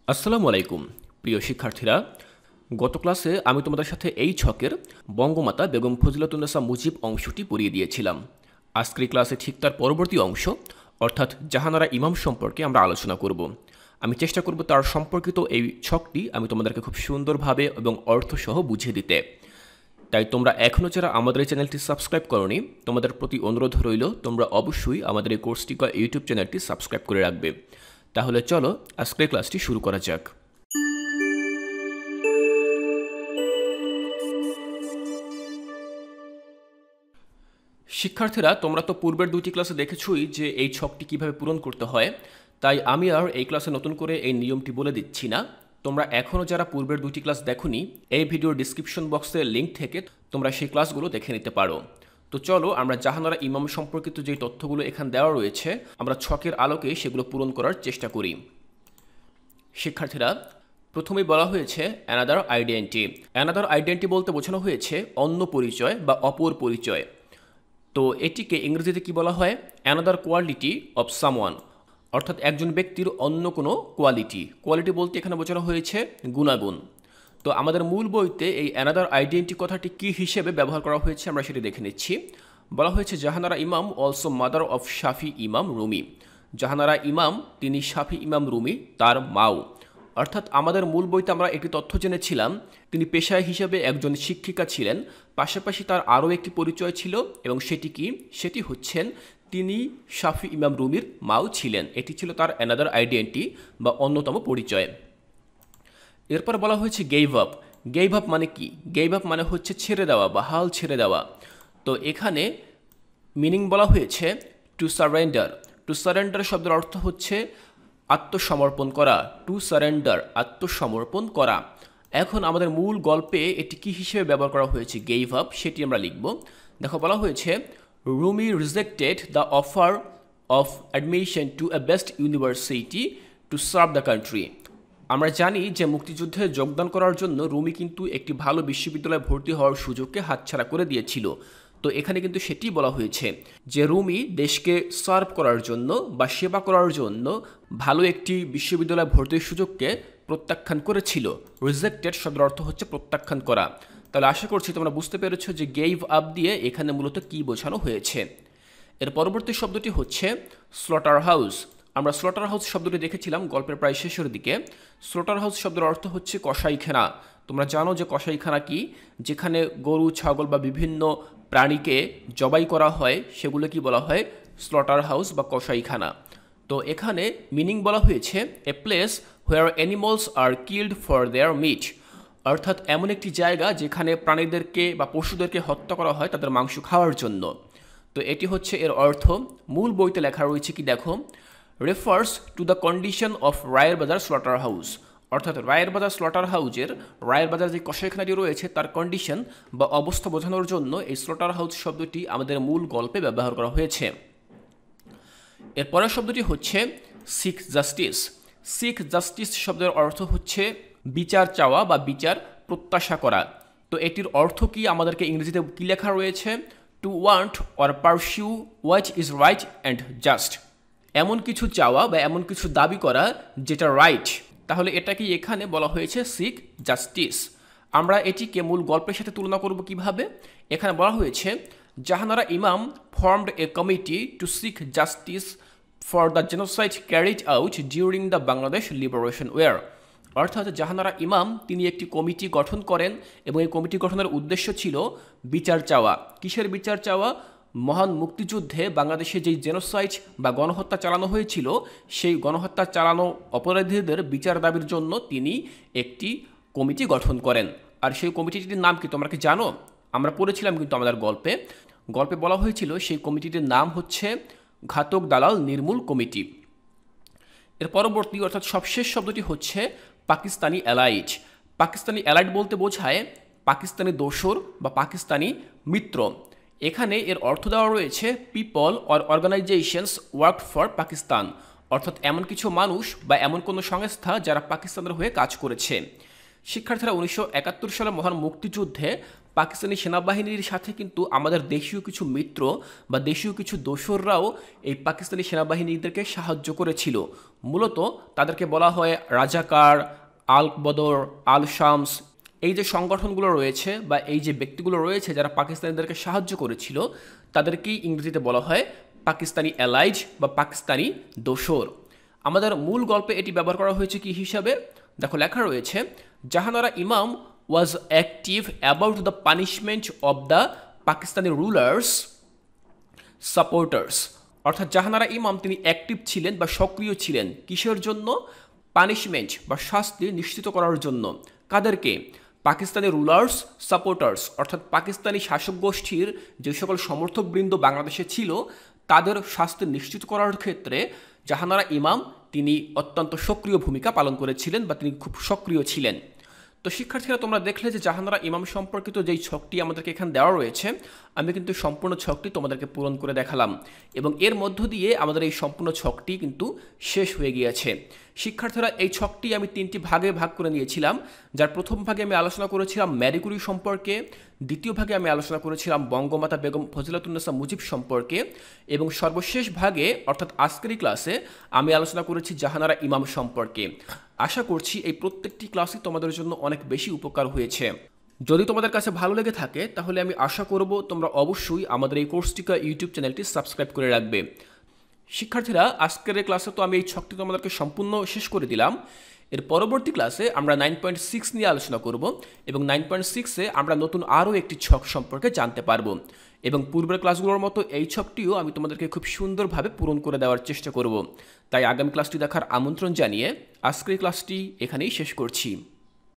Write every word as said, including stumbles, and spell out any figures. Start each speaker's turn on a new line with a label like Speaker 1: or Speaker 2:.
Speaker 1: আসসালামু আলাইকুম প্রিয় শিক্ষার্থীরা, গত ক্লাসে আমি তোমাদের সাথে এই ছকের বঙ্গমাতা বেগম ফজিলাতুন্নেসা মুজিব অংশটি পড়িয়ে দিয়েছিলাম। আজকের ক্লাসে ঠিক তার পরবর্তী অংশ অর্থাৎ জাহানারা ইমাম সম্পর্কে আমরা আলোচনা করব। আমি চেষ্টা করব তার সম্পর্কিত এই ছকটি আমি তোমাদেরকে খুব সুন্দরভাবে এবং অর্থসহ বুঝিয়ে দিতে। তাই তোমরা এখনও যারা আমাদের এই চ্যানেলটি সাবস্ক্রাইব করোনি, তোমাদের প্রতি অনুরোধ রইল তোমরা অবশ্যই আমাদের এই কোর্সটিকা ইউটিউব চ্যানেলটি সাবস্ক্রাইব করে রাখবে। তাহলে চলো আজকের ক্লাসটি শুরু করা যাক। শিক্ষার্থীরা, তোমরা তো পূর্বের দুটি ক্লাসে দেখেছই যে এই ছকটি কিভাবে পূরণ করতে হয়, তাই আমি আর এই ক্লাসে নতুন করে এই নিয়মটি বলে দিচ্ছি না। তোমরা এখনও যারা পূর্বের দুটি ক্লাস দেখোনি, এই ভিডিওর ডিসক্রিপশন বক্সের লিঙ্ক থেকে তোমরা সেই ক্লাসগুলো দেখে নিতে পারো। তো চলো আমরা জাহানারা ইমাম সম্পর্কিত যে তথ্যগুলো এখানে দেওয়া রয়েছে আমরা ছকের আলোকে সেগুলো পূরণ করার চেষ্টা করি। শিক্ষার্থীরা, প্রথমেই বলা হয়েছে অ্যানাদার আইডেন্টি। অ্যানাদার আইডেন্টি বলতে বোঝানো হয়েছে অন্য পরিচয় বা অপর পরিচয়। তো এটিকে ইংরেজিতে কি বলা হয়? অ্যানাদার কোয়ালিটি অফ সামওয়ান, অর্থাৎ একজন ব্যক্তির অন্য কোনো কোয়ালিটি। কোয়ালিটি বলতে এখানে বোঝানো হয়েছে গুণাগুণ। তো আমাদের মূল বইতে এই অ্যানাদার আইডেন্টি কথাটি কী হিসেবে ব্যবহার করা হয়েছে আমরা সেটি দেখে নিচ্ছি। বলা হয়েছে জাহানারা ইমাম অলসো মাদার অফ শাফি ইমাম রুমি। জাহানারা ইমাম তিনি শাফি ইমাম রুমি তার মাও। অর্থাৎ আমাদের মূল বইতে আমরা একটি তথ্য জেনেছিলাম তিনি পেশায় হিসেবে একজন শিক্ষিকা ছিলেন, পাশাপাশি তার আরও একটি পরিচয় ছিল এবং সেটি কি? সেটি হচ্ছেন তিনি শাফি ইমাম রুমির মাও ছিলেন। এটি ছিল তার অ্যানাদার আইডেন্টি বা অন্যতম পরিচয়। এরপর বলা হয়েছে গেইভ আপ। গেইভ আপ মানে কি? গেইভ আপ মানে হচ্ছে ছেড়ে দেওয়া বা হাল ছেড়ে দেওয়া। তো এখানে মিনিং বলা হয়েছে টু সারেন্ডার। টু সারেন্ডার শব্দের অর্থ হচ্ছে আত্মসমর্পণ করা। টু সারেন্ডার আত্মসমর্পণ করা। এখন আমাদের মূল গল্পে এটি কি হিসেবে ব্যবহার করা হয়েছে গেইভ আপ সেটি আমরা লিখব। দেখো বলা হয়েছে Rumi rejected the offer of admission to a best university to serve the country. আমরা জানি যে মুক্তিযুদ্ধে যোগদান করার জন্য রুমি কিন্তু একটি ভালো বিশ্ববিদ্যালয়ে ভর্তি হওয়ার সুযোগকে হাতছাড়া করে দিয়েছিল। তো এখানে কিন্তু সেটি বলা হয়েছে যে রুমি দেশকে সার্ভ করার জন্য বা সেবা করার জন্য ভালো একটি বিশ্ববিদ্যালয়ে ভর্তির সুযোগকে প্রত্যাখ্যান করেছিল। রিজেক্টেড শব্দের অর্থ হচ্ছে প্রত্যাখ্যান করা। তাহলে আশা করছি তোমরা বুঝতে পেরেছো যে গেইভ আপ দিয়ে এখানে মূলত কী বোঝানো হয়েছে। এর পরবর্তী শব্দটি হচ্ছে স্লটার হাউস। আমরা স্লটার হাউস শব্দটি দেখেছিলাম গল্পের প্রায় শেষের দিকে। স্লটার হাউস শব্দের অর্থ হচ্ছে কসাইখানা। তোমরা জানো যে কসাইখানা কি? যেখানে গরু, ছাগল বা বিভিন্ন প্রাণীকে জবাই করা হয় সেগুলো কি বলা হয়? স্লটার হাউস বা কসাইখানা। তো এখানে মিনিং বলা হয়েছে a place where animals are killed for their meat, অর্থাৎ এমন একটি জায়গা যেখানে প্রাণীদেরকে বা পশুদেরকে হত্যা করা হয় তাদের মাংস খাওয়ার জন্য। তো এটি হচ্ছে এর অর্থ। মূল বইতে লেখা রয়েছে কি দেখো, refers to the condition of রায়ের বাজার স্লটার হাউস, অর্থাৎ রায়ের বাজার স্লটার হাউসের রায়ের বাজার যে কসাইখানাটি রয়েছে তার কন্ডিশন বা অবস্থা বোঝানোর জন্য এই স্লটার হাউস শব্দটি আমাদের মূল গল্পে ব্যবহার করা হয়েছে। এর পরের শব্দটি হচ্ছে সিক জাস্টিস। সিক জাস্টিস শব্দের অর্থ হচ্ছে বিচার চাওয়া বা বিচার প্রত্যাশা করা। তো এটির অর্থ কি আমাদেরকে ইংরেজিতে কি লেখা রয়েছে? To want or pursue what is right and just, এমন কিছু চাওয়া বা এমন কিছু দাবি করা যেটা রাইট। তাহলে এটাকে এখানে বলা হয়েছে সিক জাস্টিস। আমরা এটিকে মূল গল্পের সাথে তুলনা করব কিভাবে? এখানে বলা হয়েছে Jahanara Imam formed a committee to seek justice for the genocide carried out during the Bangladesh liberation war, অর্থাৎ জাহানারা ইমাম তিনি একটি কমিটি গঠন করেন এবং এই কমিটি গঠনের উদ্দেশ্য ছিল বিচার চাওয়া। কিসের বিচার চাওয়া? মহান মুক্তিযুদ্ধে বাংলাদেশে যেই জেনোসাইড বা গণহত্যা চালানো হয়েছিল সেই গণহত্যা চালানো অপরাধীদের বিচার দাবির জন্য তিনি একটি কমিটি গঠন করেন। আর সেই কমিটিটির নাম কি তোমরা কি জানো? আমরা পড়েছিলাম কিন্তু আমাদের গল্পে গল্পে বলা হয়েছিল সেই কমিটিটির নাম হচ্ছে ঘাতক দালাল নির্মূল কমিটি। এর পরবর্তী অর্থাৎ সবশেষ শব্দটি হচ্ছে পাকিস্তানি অ্যালাইড। পাকিস্তানি অ্যালাইড বলতে বোঝায় পাকিস্তানি দোসর বা পাকিস্তানি মিত্র। এখানে এর অর্থ দেওয়া রয়েছে people or organisations work for Pakistan, অর্থাৎ এমন কিছু মানুষ বা এমন কোনো সংস্থা যারা পাকিস্তানের হয়ে কাজ করেছে। শিক্ষার্থীরা উনিশশো একাত্তর সালে মহান মুক্তিযুদ্ধে পাকিস্তানি সেনাবাহিনীর সাথে কিন্তু আমাদের দেশীয় কিছু মিত্র বা দেশীয় কিছু দোসররাও এই পাকিস্তানি সেনাবাহিনীদেরকে সাহায্য করেছিল। মূলত তাদেরকে বলা হয় রাজাকার, আল বদর, আল শামস। এই যে সংগঠনগুলো রয়েছে বা এই যে ব্যক্তিগুলো রয়েছে যারা পাকিস্তানিদেরকে সাহায্য করেছিল, তাদেরকেই ইংরেজিতে বলা হয় পাকিস্তানি অ্যালাইজ বা পাকিস্তানি দোসর। আমাদের মূল গল্পে এটি ব্যবহার করা হয়েছে কি হিসাবে? দেখো লেখা রয়েছে, Jahanara Imam was active about the punishment of the Pakistani rulers supporters. অর্থাৎ জাহানারা ইমাম তিনি অ্যাক্টিভ ছিলেন বা সক্রিয় ছিলেন কিসের জন্য? পানিশমেন্ট বা শাস্তি নিশ্চিত করার জন্য। কাদেরকে? পাকিস্তানি রুলার্স সাপোর্টার্স, অর্থাৎ পাকিস্তানি শাসক গোষ্ঠীর যে সকল সমর্থকবৃন্দ বাংলাদেশে ছিল তাদের শাস্তি নিশ্চিত করার ক্ষেত্রে জাহানারা ইমাম তিনি অত্যন্ত সক্রিয় ভূমিকা পালন করেছিলেন বা তিনি খুব সক্রিয় ছিলেন। তো শিক্ষার্থীরা তোমরা দেখলে যে জাহানারা ইমাম সম্পর্কিত যেই ছকটি আমাদেরকে এখানে দেওয়া রয়েছে, আমি কিন্তু সম্পূর্ণ ছকটি তোমাদেরকে পূরণ করে দেখালাম এবং এর মধ্য দিয়ে আমাদের এই সম্পূর্ণ ছকটি কিন্তু শেষ হয়ে গিয়েছে। শিক্ষার্থীরা এই ছকটি আমি তিনটি ভাগে ভাগ করে নিয়েছিলাম, যার প্রথম ভাগে আমি আলোচনা করেছিলাম ম্যারি কুরি সম্পর্কে, দ্বিতীয় ভাগে আমি আলোচনা করেছিলাম বঙ্গমাতা বেগম ফজিলাতুন্নেসা মুজিব সম্পর্কে এবং সর্বশেষ ভাগে অর্থাৎ আজকের ক্লাসে আমি আলোচনা করেছি জাহানারা ইমাম সম্পর্কে। আশা করছি এই প্রত্যেকটি ক্লাসই তোমাদের জন্য অনেক বেশি উপকার হয়েছে। যদি তোমাদের কাছে ভালো লেগে থাকে তাহলে আমি আশা করব তোমরা অবশ্যই আমাদের এই কোর্সটিকা ইউটিউব চ্যানেলটি সাবস্ক্রাইব করে রাখবে। শিক্ষার্থীরা আজকের ক্লাসে তো আমি এই ছকটি তোমাদেরকে সম্পূর্ণ শেষ করে দিলাম। এর পরবর্তী ক্লাসে আমরা নাইন পয়েন্ট সিক্স নিয়ে আলোচনা করব এবং নাইন পয়েন্ট সিক্সে আমরা নতুন আরও একটি ছক সম্পর্কে জানতে পারবো এবং পূর্বের ক্লাসগুলোর মতো এই ছকটিও আমি তোমাদেরকে খুব সুন্দরভাবে পূরণ করে দেওয়ার চেষ্টা করব। তাই আগামী ক্লাসটি দেখার আমন্ত্রণ জানিয়ে আজকের ক্লাসটি এখানেই শেষ করছি।